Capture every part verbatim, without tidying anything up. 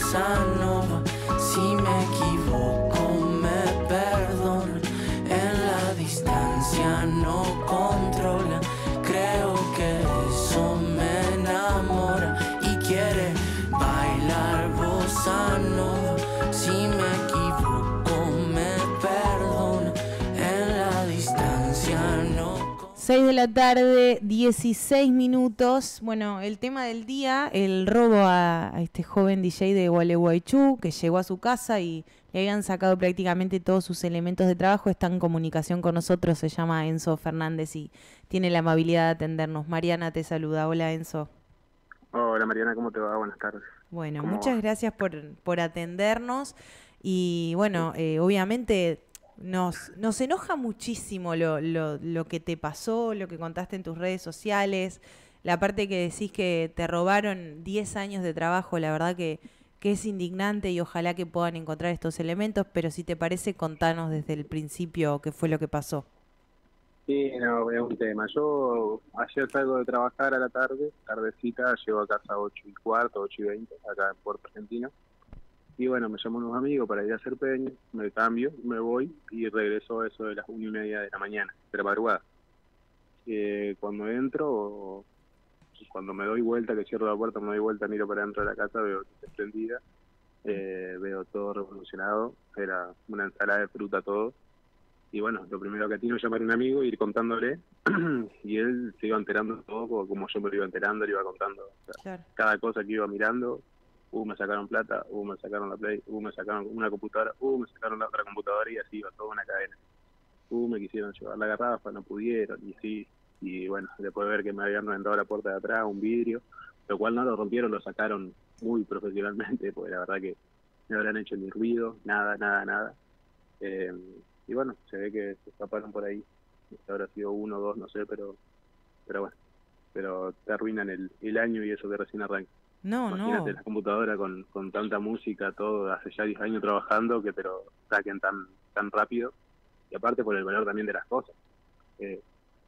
bossa nova. Si me equivoco me perdonan, en la distancia no controlan. Creo que eso me enamora y quiere bailar bossa nova. Si me equivoco me perdonan, en la distancia no. seis de la tarde, dieciséis minutos. Bueno, el tema del día, el robo a, a este joven D J de Gualeguaychú, que llegó a su casa y le habían sacado prácticamente todos sus elementos de trabajo. Está en comunicación con nosotros, se llama Enzo Fernández y tiene la amabilidad de atendernos. Mariana te saluda. Hola, Enzo. Hola, Mariana, ¿cómo te va? Buenas tardes. Bueno, ¿Cómo muchas va? gracias por, por atendernos y bueno, eh, obviamente... Nos, nos enoja muchísimo lo, lo, lo que te pasó, lo que contaste en tus redes sociales, la parte que decís que te robaron diez años de trabajo, la verdad que, que es indignante y ojalá que puedan encontrar estos elementos, pero si te parece, contanos desde el principio qué fue lo que pasó. Sí, no, es un tema. Yo ayer salgo de trabajar a la tarde, tardecita, llego a casa a ocho y cuarto, ocho y veinte, acá en Puerto Argentino. Y bueno, me llaman unos amigos para ir a hacer peña, me cambio, me voy y regreso a eso de las una y media de la mañana, de la madrugada. Eh, cuando entro, cuando me doy vuelta, que cierro la puerta, me doy vuelta, miro para dentro de la casa, veo que está prendida, eh, veo todo revolucionado, era una ensalada de fruta todo. Y bueno, lo primero que atino es llamar a un amigo, ir contándole, y él se iba enterando de todo, como yo me lo iba enterando, le iba contando. O sea, Claro. cada cosa que iba mirando. Uh, me sacaron plata, uh, me sacaron la Play, uh, me sacaron una computadora, uh, me sacaron la otra computadora y así iba toda una cadena. Uh, me quisieron llevar la garrafa, no pudieron, y sí, y bueno, después de ver que me habían reventado la puerta de atrás, un vidrio, lo cual no lo rompieron, lo sacaron muy profesionalmente, porque la verdad que no habrán hecho ni ruido, nada, nada, nada. Eh, y bueno, se ve que se escaparon por ahí, habrá sido uno o dos, no sé, pero pero bueno, pero te arruinan el, el año y eso que recién arranca. No, Imagínate no. la computadora con, con tanta música, todo, hace ya diez años trabajando, que te lo saquen tan tan rápido. Y aparte por el valor también de las cosas. Eh,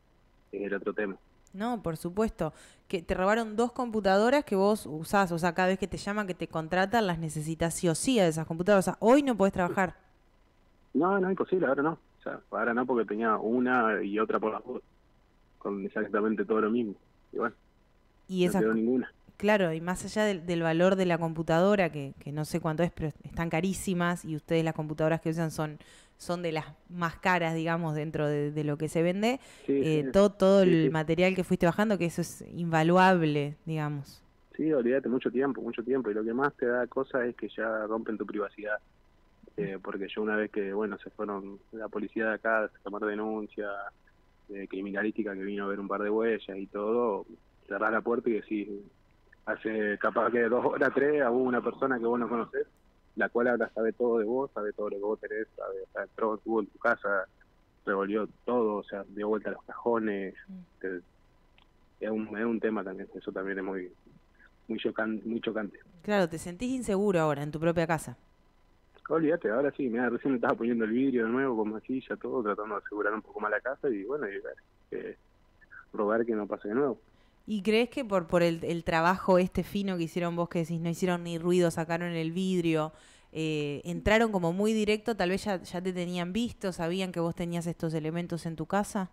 es el otro tema. No, por supuesto. Que te robaron dos computadoras que vos usás, o sea, cada vez que te llaman, que te contratan, las necesitas sí o sí a esas computadoras. O sea, hoy no podés trabajar. No, no, imposible, ahora no. O sea, ahora no porque tenía una y otra por las dos, con exactamente todo lo mismo. Y bueno, Y no esas, quedó ninguna. claro, y más allá del, del valor de la computadora, que, que no sé cuánto es, pero están carísimas, y ustedes las computadoras que usan son, son de las más caras, digamos, dentro de, de lo que se vende, Sí, eh, sí, todo, todo sí, el sí. material que fuiste bajando, que eso es invaluable, digamos. Sí, olvídate, mucho tiempo, mucho tiempo. Y lo que más te da cosa es que ya rompen tu privacidad. Eh, porque yo una vez que, bueno, se fueron la policía de acá a tomar denuncia de criminalística que vino a ver un par de huellas y todo, cerrás la puerta y decís, hace capaz que dos horas, tres, hubo una persona que vos no conocés, la cual ahora sabe todo de vos, sabe todo lo que vos tenés, sabe, o sea, entró, estuvo en tu casa, revolvió todo, o sea, dio vuelta a los cajones, te, es, un, es un tema también, eso también es muy muy chocante, muy chocante. Claro, te sentís inseguro ahora en tu propia casa. Olvídate, ahora sí, mira, recién me estaba poniendo el vidrio de nuevo, como así, ya todo, tratando de asegurar un poco más la casa y bueno, y, eh, robar que no pase de nuevo. ¿Y crees que por, por el, el trabajo este fino que hicieron vos, que decís, no hicieron ni ruido, sacaron el vidrio, eh, entraron como muy directo, tal vez ya, ya te tenían visto, sabían que vos tenías estos elementos en tu casa?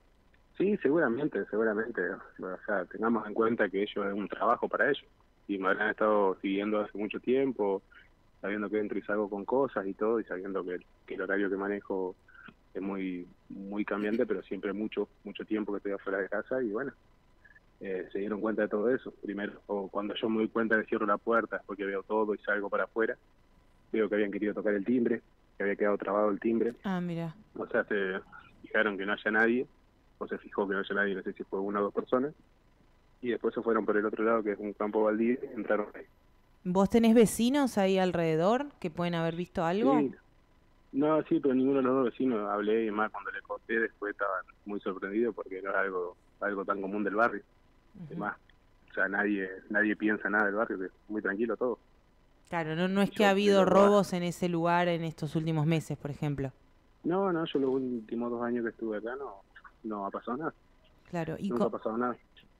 Sí, seguramente, seguramente. O sea, tengamos en cuenta que ello es un trabajo para ellos. Y me habrán estado siguiendo hace mucho tiempo, sabiendo que entro y salgo con cosas y todo, y sabiendo que, que el horario que manejo es muy muy cambiante, pero siempre mucho mucho tiempo que estoy afuera de casa y bueno, eh, se dieron cuenta de todo eso. Primero, o cuando yo me doy cuenta que cierro la puerta, porque veo todo y salgo para afuera, veo que habían querido tocar el timbre, que había quedado trabado el timbre. Ah, mira. O sea, se fijaron que no haya nadie, o se fijó que no haya nadie, no sé si fue una o dos personas, y después se fueron por el otro lado, que es un campo baldío, y entraron ahí. ¿Vos tenés vecinos ahí alrededor que pueden haber visto algo? Sí, no, sí, pero ninguno de los dos vecinos hablé, y más cuando le conté, después estaban muy sorprendidos porque no era algo algo tan común del barrio. Uh-huh. Además, o sea, nadie nadie piensa nada del barrio, que es muy tranquilo todo. Claro, no, no es que ha habido robos en ese lugar en estos últimos meses, por ejemplo. No, no, yo los últimos dos años que estuve acá no, no ha pasado nada. Claro, y nunca ha pasado nada.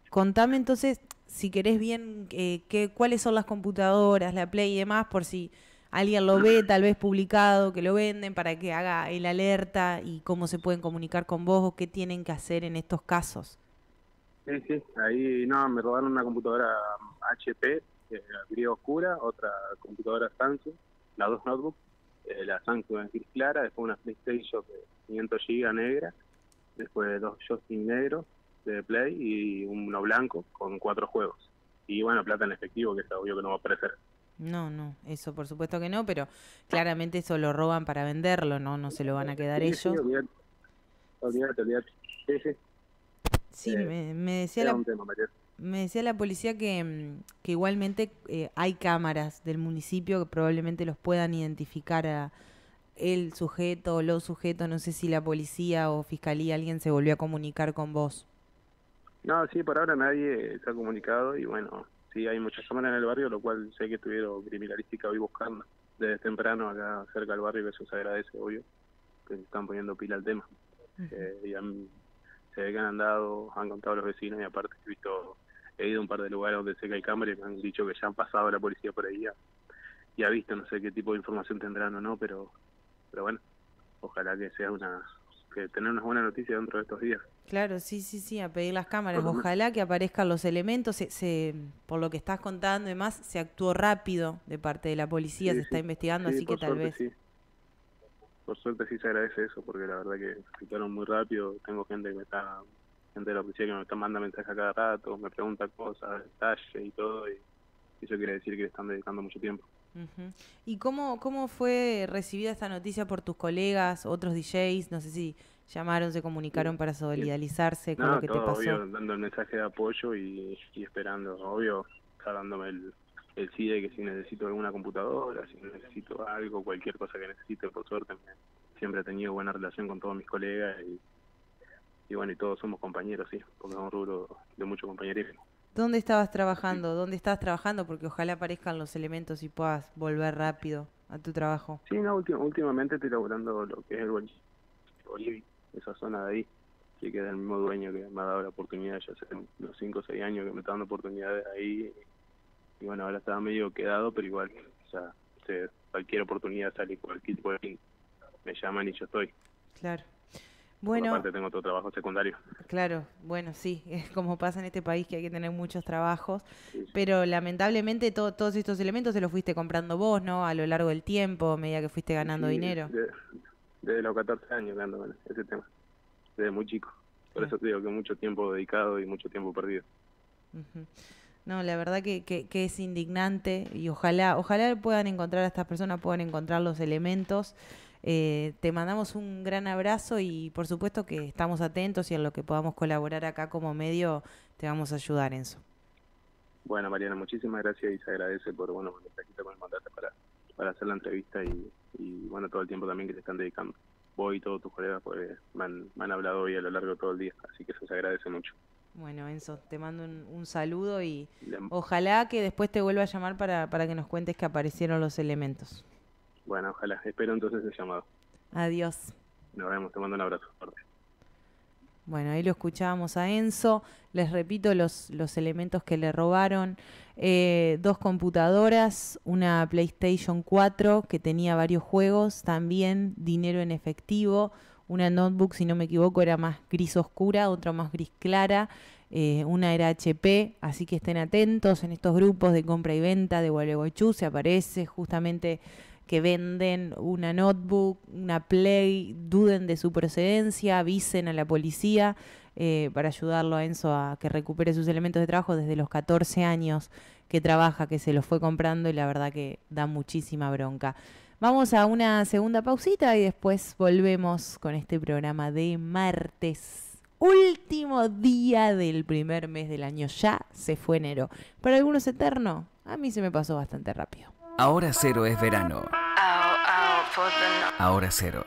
contame entonces, si querés bien, eh, qué, cuáles son las computadoras, la Play y demás, por si alguien lo ve, tal vez publicado, que lo venden, para que haga el alerta y cómo se pueden comunicar con vos o qué tienen que hacer en estos casos. Sí, sí, ahí no, me robaron una computadora H P, eh, gris oscura, otra computadora Samsung, las dos notebooks, eh, la Samsung es gris clara, después una PlayStation de quinientos gigas negra, después dos joystick negros de Play y uno blanco con cuatro juegos. Y bueno, plata en efectivo, que es obvio que no va a aparecer. No, no, eso por supuesto que no, pero claramente eso lo roban para venderlo, ¿no? No se lo van a quedar Sí, ellos. sí, olvídate, olvídate, olvídate. Sí, sí. Sí, Eh, me, me decía era la, un tema, María. me decía la policía que, mm, que igualmente eh, hay cámaras del municipio que probablemente los puedan identificar a el sujeto o los sujetos. No sé si la policía o fiscalía, alguien se volvió a comunicar con vos. No, sí, por ahora nadie se ha comunicado y bueno, sí hay muchas cámaras en el barrio, lo cual sé que estuvieron criminalística hoy buscando desde temprano acá cerca del barrio, que eso se agradece, obvio, que se están poniendo pila al tema. Ujú. Eh, y han- se ve que han andado, han contado los vecinos y aparte he visto, he ido a un par de lugares donde sé que hay cámaras y me han dicho que ya han pasado la policía por ahí ya, y ha visto, no sé qué tipo de información tendrán o no, pero pero bueno, ojalá que sea una, que tener una buena noticia dentro de estos días. Claro, sí, sí, sí, a pedir las cámaras. Por lo menos. Ojalá que aparezcan los elementos. Se, se, por lo que estás contando y demás, se actuó rápido de parte de la policía, Sí, se está sí, investigando, sí, así que por tal suerte vez. sí. Por suerte sí se agradece eso, porque la verdad que actuaron muy rápido. Tengo gente que me está, gente de la policía que me está mandando mensajes a cada rato, me pregunta cosas, detalles y todo, y eso quiere decir que le están dedicando mucho tiempo. Ujú. ¿Y cómo, cómo fue recibida esta noticia por tus colegas, otros D Js? No sé si llamaron, se comunicaron para solidarizarse con lo No, que te todo pasó. obvio, dando el mensaje de apoyo y, y esperando, obvio, está dándome el, el C I D E, que si necesito alguna computadora, si necesito algo, cualquier cosa que necesite, por suerte, me- siempre he tenido buena relación con todos mis colegas y, y bueno, y todos somos compañeros, sí, porque es un rubro de mucho compañerismo. ¿Dónde estabas Sí, trabajando? ¿Dónde estabas trabajando? Porque ojalá aparezcan los elementos y puedas volver rápido a tu trabajo. sí, no, últim- últimamente estoy laburando lo que es el Boliv- Bolivia, esa zona de ahí, que queda el mismo dueño que me ha dado la oportunidad, ya hace unos cinco o seis años que me está dando oportunidades ahí. Y bueno, ahora estaba medio quedado, pero igual, o sea, se- cualquier oportunidad sale, cualquier tipo de me llaman y yo estoy. Claro. Por la Bueno, parte tengo otro trabajo secundario. claro, bueno, sí, es como pasa en este país que hay que tener muchos trabajos, Sí, sí. pero lamentablemente to- todos estos elementos se los fuiste comprando vos, ¿no? A lo largo del tiempo, a medida que fuiste Y ganando sí, dinero. de- desde los catorce años que ando con ese tema, desde muy chico. Por Claro. eso te digo que mucho tiempo dedicado y mucho tiempo perdido. Ujú. No, la verdad que, que, que es indignante y ojalá, ojalá puedan encontrar a estas personas, puedan encontrar los elementos. Eh, te mandamos un gran abrazo y por supuesto que estamos atentos y en lo que podamos colaborar acá como medio te vamos a ayudar, Enzo. Bueno, Mariana, muchísimas gracias y se agradece por, bueno, por el mensajito que me mandaste para, para hacer la entrevista y, y, bueno, todo el tiempo también que le están dedicando. Vos y todos tus colegas pues, me, han, me han hablado hoy a lo largo de todo el día, así que eso se agradece mucho. Bueno, Enzo, te mando un, un saludo y Le- ojalá que después te vuelva a llamar para, para que nos cuentes que aparecieron los elementos. Bueno, ojalá. Espero entonces el llamado. Adiós. Nos vemos. Te mando un abrazo fuerte. Bueno, ahí lo escuchábamos a Enzo. Les repito los, los elementos que le robaron. Eh, dos computadoras, una PlayStation cuatro que tenía varios juegos, también dinero en efectivo, una notebook, si no me equivoco, era más gris oscura, otra más gris clara, eh, una era H P, así que estén atentos en estos grupos de compra y venta de Gualeguaychú, se aparece justamente que venden una notebook, una Play, duden de su procedencia, avisen a la policía eh, para ayudarlo a Enzo a que recupere sus elementos de trabajo desde los catorce años que trabaja, que se los fue comprando y la verdad que da muchísima bronca. Vamos a una segunda pausita y después volvemos con este programa de martes. Último día del primer mes del año, ya se fue enero. Para algunos eterno, a mí se me pasó bastante rápido. Ahora Cero es verano. Ahora Cero.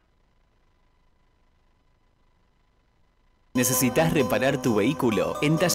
¿Necesitas reparar tu vehículo? En